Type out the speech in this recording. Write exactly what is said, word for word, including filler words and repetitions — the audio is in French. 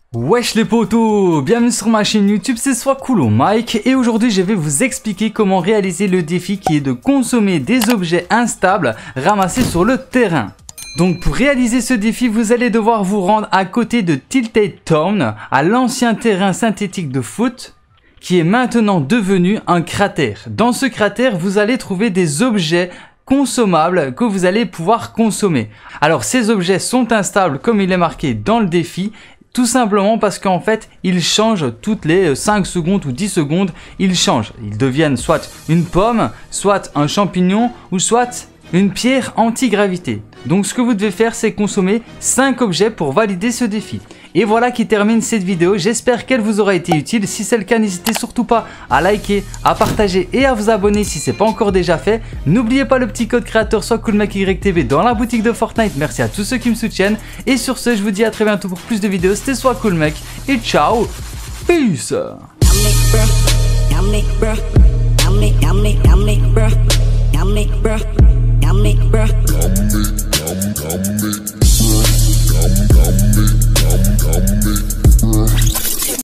Wesh les potos, bienvenue sur ma chaîne YouTube, c'est Swacool Mike et aujourd'hui je vais vous expliquer comment réaliser le défi qui est de consommer des objets instables ramassés sur le terrain. Donc pour réaliser ce défi, vous allez devoir vous rendre à côté de Tilted Town, à l'ancien terrain synthétique de foot, qui est maintenant devenu un cratère. Dans ce cratère, vous allez trouver des objets consommables que vous allez pouvoir consommer. Alors ces objets sont instables comme il est marqué dans le défi, tout simplement parce qu'en fait, ils changent toutes les cinq secondes ou dix secondes, ils changent. Ils deviennent soit une pomme, soit un champignon ou soit une pierre anti-gravité. Donc ce que vous devez faire, c'est consommer cinq objets pour valider ce défi. Et voilà qui termine cette vidéo, j'espère qu'elle vous aura été utile. Si c'est le cas, n'hésitez surtout pas à liker, à partager et à vous abonner si ce n'est pas encore déjà fait. N'oubliez pas le petit code créateur SwacoolMikeYTV dans la boutique de Fortnite. Merci à tous ceux qui me soutiennent. Et sur ce, je vous dis à très bientôt pour plus de vidéos. C'était SwacoolMike et ciao, peace. Yummy, bruh.